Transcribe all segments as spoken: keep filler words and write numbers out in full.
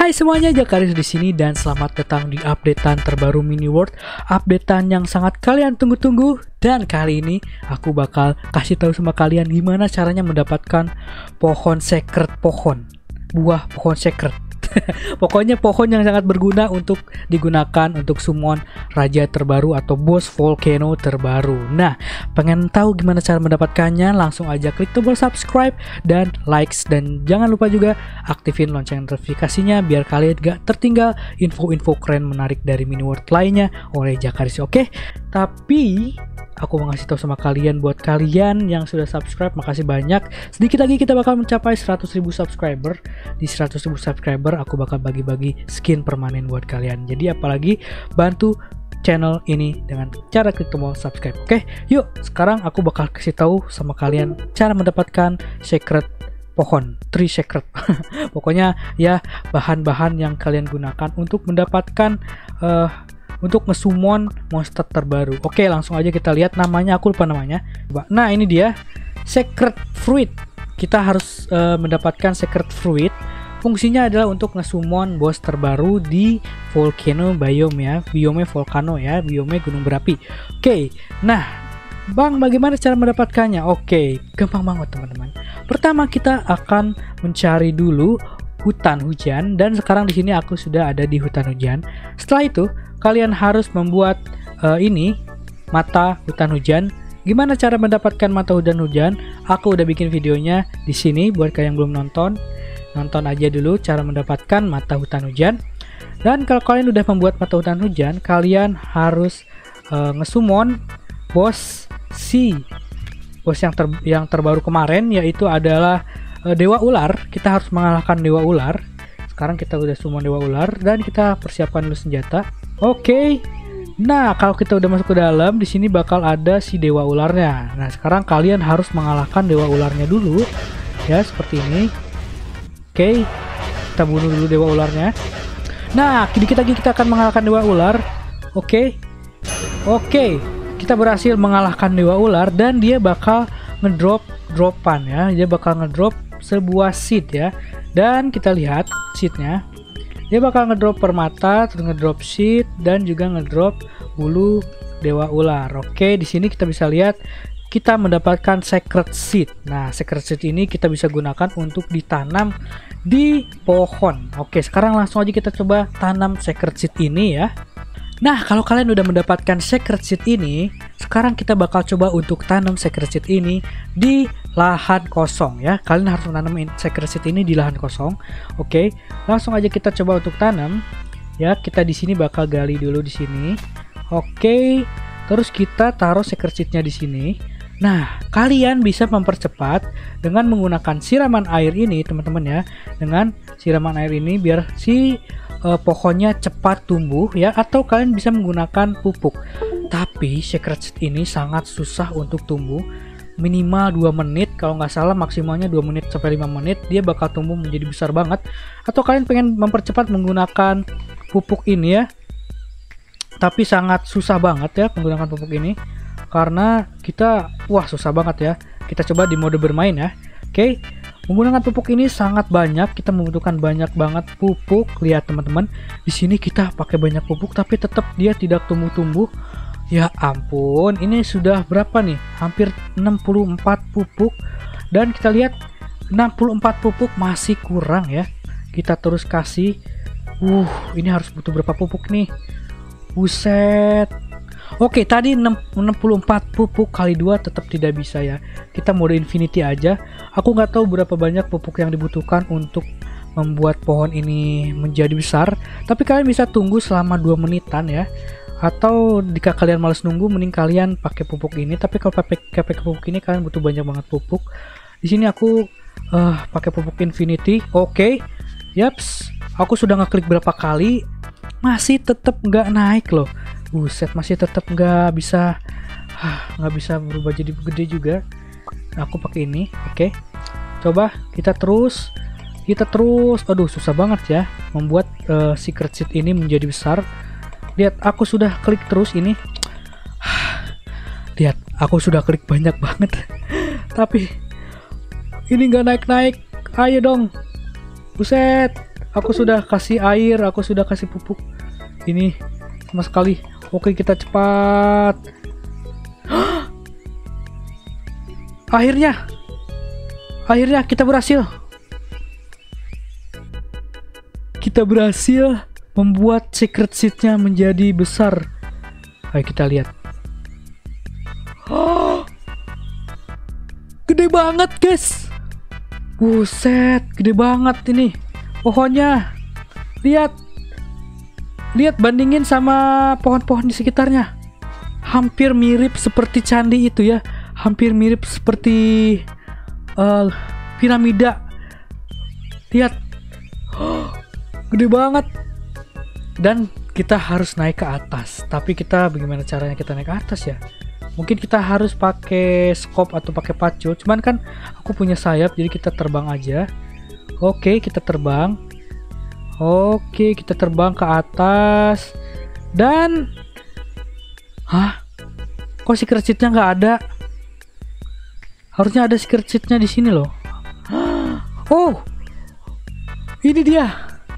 Hai semuanya, Jakaris di sini dan selamat datang di updatean terbaru Mini World, updatean yang sangat kalian tunggu-tunggu. Dan kali ini aku bakal kasih tahu sama kalian gimana caranya mendapatkan pohon secret pohon, buah pohon secret. Pokoknya pohon yang sangat berguna untuk digunakan untuk summon raja terbaru atau boss volcano terbaru. Nah, pengen tahu gimana cara mendapatkannya? Langsung aja klik tombol subscribe dan likes, dan jangan lupa juga aktifin lonceng notifikasinya biar kalian gak tertinggal info-info keren menarik dari Mini World lainnya oleh Jakaris. Oke, tapi aku mau ngasih tahu sama kalian, buat kalian yang sudah subscribe, makasih banyak. Sedikit lagi kita bakal mencapai seratus ribu subscriber. Di seratus ribu subscriber aku bakal bagi-bagi skin permanen buat kalian. Jadi apalagi bantu channel ini dengan cara klik tombol subscribe. Oke, yuk sekarang aku bakal kasih tahu sama kalian cara mendapatkan secret pohon, tree secret. Pokoknya ya bahan-bahan yang kalian gunakan untuk mendapatkan uh, untuk nge-summon monster terbaru. Oke, langsung aja kita lihat namanya, aku lupa namanya. Nah, ini dia secret fruit. Kita harus uh, mendapatkan secret fruit. Fungsinya adalah untuk nge-summon boss terbaru di volcano biome ya, biome volcano ya, biome gunung berapi. Oke, nah, Bang, bagaimana cara mendapatkannya? Oke, gampang banget teman-teman. Pertama kita akan mencari dulu hutan hujan, dan sekarang di sini aku sudah ada di hutan hujan. Setelah itu kalian harus membuat uh, ini mata hutan hujan. Gimana cara mendapatkan mata hutan hujan? Aku udah bikin videonya di sini buat kalian yang belum nonton. Nonton aja dulu cara mendapatkan mata hutan hujan. Dan kalau kalian udah membuat mata hutan hujan, kalian harus uh, nge-summon bos si bos yang ter yang terbaru kemarin, yaitu adalah uh, Dewa Ular. Kita harus mengalahkan Dewa Ular. Sekarang kita udah summon Dewa Ular dan kita persiapkan dulu senjata. Oke, okay. Nah kalau kita udah masuk ke dalam, di sini bakal ada si Dewa Ularnya. Nah sekarang kalian harus mengalahkan Dewa Ularnya dulu, ya seperti ini. Oke, okay. Kita bunuh dulu Dewa Ularnya. Nah dikit lagi kita akan mengalahkan Dewa Ular. Oke, okay. Oke, okay. Kita berhasil mengalahkan Dewa Ular dan dia bakal ngedrop dropan ya. Dia bakal ngedrop sebuah seed ya. Dan kita lihat seednya. Dia bakal ngedrop permata, terus ngedrop seed, dan juga ngedrop bulu Dewa Ular. Oke, di sini kita bisa lihat kita mendapatkan secret seed. Nah, secret seed ini kita bisa gunakan untuk ditanam di pohon. Oke, sekarang langsung aja kita coba tanam secret seed ini ya. Nah, kalau kalian udah mendapatkan secret seed ini, sekarang kita bakal coba untuk tanam secret seed ini di lahan kosong ya. Kalian harus menanam secret seed ini di lahan kosong. Oke, langsung aja kita coba untuk tanam. Ya, kita di sini bakal gali dulu di sini. Oke, terus kita taruh secret seednya di sini. Nah, kalian bisa mempercepat dengan menggunakan siraman air ini, teman-teman ya. Dengan siraman air ini biar si uh, pohonnya cepat tumbuh ya, atau kalian bisa menggunakan pupuk. Tapi secret seed ini sangat susah untuk tumbuh. Minimal dua menit, kalau nggak salah maksimalnya dua menit sampai lima menit dia bakal tumbuh menjadi besar banget. Atau kalian pengen mempercepat menggunakan pupuk ini ya, tapi sangat susah banget ya menggunakan pupuk ini karena kita wah susah banget ya. Kita coba di mode bermain ya. Oke, menggunakan pupuk ini sangat banyak, kita membutuhkan banyak banget pupuk. Lihat teman-teman, di sini kita pakai banyak pupuk tapi tetap dia tidak tumbuh-tumbuh. Ya ampun, ini sudah berapa nih? Hampir enam puluh empat pupuk. Dan kita lihat enam puluh empat pupuk masih kurang ya. Kita terus kasih. Uh, ini harus butuh berapa pupuk nih? Buset. Oke, tadi enam puluh empat pupuk kali dua tetap tidak bisa ya. Kita mode infinity aja. Aku nggak tahu berapa banyak pupuk yang dibutuhkan untuk membuat pohon ini menjadi besar. Tapi kalian bisa tunggu selama dua menitan ya. Atau jika kalian males nunggu, mending kalian pakai pupuk ini. Tapi kalau pakai pakai pupuk ini kalian butuh banyak banget pupuk. Di sini aku uh, pakai pupuk infinity. Oke, yaps. Aku sudah ngeklik berapa kali, masih tetap nggak naik loh. Buset, masih tetap nggak bisa, nggak bisa berubah jadi gede juga. Nah, aku pakai ini. Oke, coba kita terus, kita terus. Aduh, susah banget ya membuat uh, secret seed ini menjadi besar. Lihat, aku sudah klik terus ini. Lihat, aku sudah klik banyak banget. Tapi ini nggak naik-naik. Ayo dong. Buset. Aku sudah kasih air, aku sudah kasih pupuk. Ini sama sekali. Oke, kita cepat. Akhirnya. Akhirnya kita berhasil. Kita berhasil membuat secret seed-nya menjadi besar. Ayo kita lihat. Gede banget, guys. Buset, gede banget ini pohonnya. Lihat. Lihat, bandingin sama pohon-pohon di sekitarnya. Hampir mirip seperti candi itu ya. Hampir mirip seperti uh, piramida. Lihat. Gede banget. Dan kita harus naik ke atas. Tapi kita bagaimana caranya kita naik ke atas ya? Mungkin kita harus pakai scope atau pakai pacu. Cuman kan aku punya sayap, jadi kita terbang aja. Oke, kita terbang. Oke, kita terbang ke atas. Dan hah? Kok secret seed-nya nggak ada? Harusnya ada secret seed-nya di sini loh. Oh, ini dia.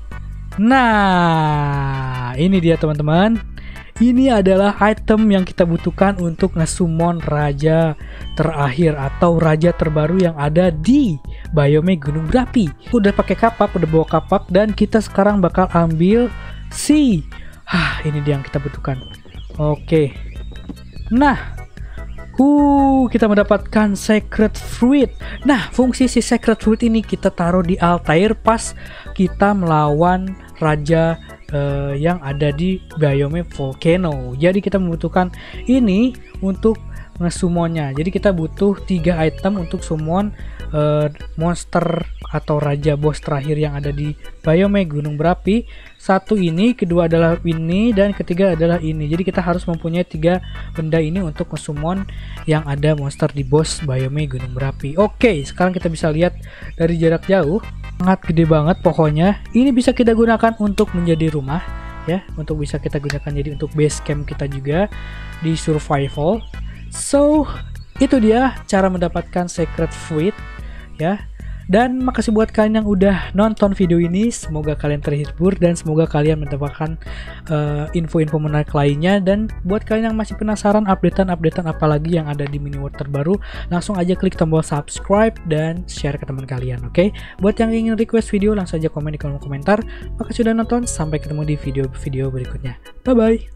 Nah, ini dia teman-teman. Ini adalah item yang kita butuhkan untuk nge-summon raja terakhir atau raja terbaru yang ada di biome gunung berapi. Udah pakai kapak, udah bawa kapak, dan kita sekarang bakal ambil si. Hah, ini dia yang kita butuhkan. Oke. Nah, uh, kita mendapatkan secret fruit. Nah, fungsi si secret fruit ini kita taruh di Altair pas kita melawan raja Uh, yang ada di biome volcano. Jadi kita membutuhkan ini untuk nge-summonnya. Jadi kita butuh tiga item untuk summon uh, monster atau raja boss terakhir yang ada di biome gunung berapi. Satu ini, kedua adalah ini, dan ketiga adalah ini. Jadi kita harus mempunyai tiga benda ini untuk nge-summon yang ada monster di boss biome gunung berapi. Oke, sekarang kita bisa lihat dari jarak jauh. Sangat gede banget pohonnya. Ini bisa kita gunakan untuk menjadi rumah ya, untuk bisa kita gunakan jadi untuk base camp kita juga di survival. So, itu dia cara mendapatkan secret fruit ya. Dan makasih buat kalian yang udah nonton video ini. Semoga kalian terhibur dan semoga kalian mendapatkan uh, info-info menarik lainnya. Dan buat kalian yang masih penasaran updatean-updatean apa lagi yang ada di mini world terbaru, langsung aja klik tombol subscribe dan share ke teman kalian, oke? Okay? Buat yang ingin request video, langsung aja komen di kolom komentar. Makasih sudah nonton, sampai ketemu di video-video berikutnya. Bye-bye!